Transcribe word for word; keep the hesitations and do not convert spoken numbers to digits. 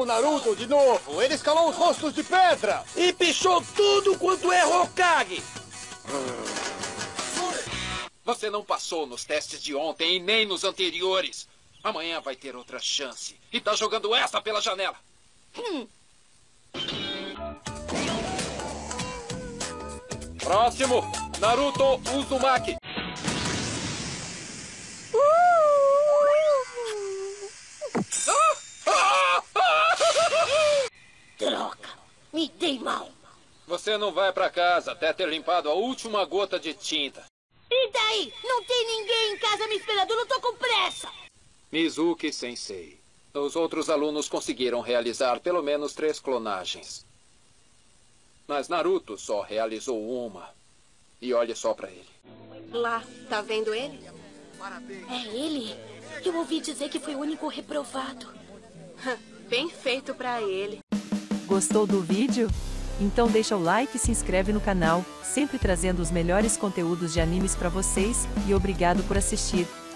Naruto de novo. Ele escalou os rostos de pedra. E pichou tudo quanto é Hokage. Você não passou nos testes de ontem e nem nos anteriores. Amanhã vai ter outra chance. E tá jogando essa pela janela. Hum. Próximo, Naruto Uzumaki. Droga, me dei mal. Você não vai pra casa até ter limpado a última gota de tinta. E daí? Não tem ninguém em casa me esperando, eu não tô com pressa. Mizuki Sensei, os outros alunos conseguiram realizar pelo menos três clonagens. Mas Naruto só realizou uma. E olhe só pra ele. Lá, tá vendo ele? É ele? Eu ouvi dizer que foi o único reprovado. Bem feito pra ele. Gostou do vídeo? Então deixa o like e se inscreve no canal, sempre trazendo os melhores conteúdos de animes pra vocês, e obrigado por assistir.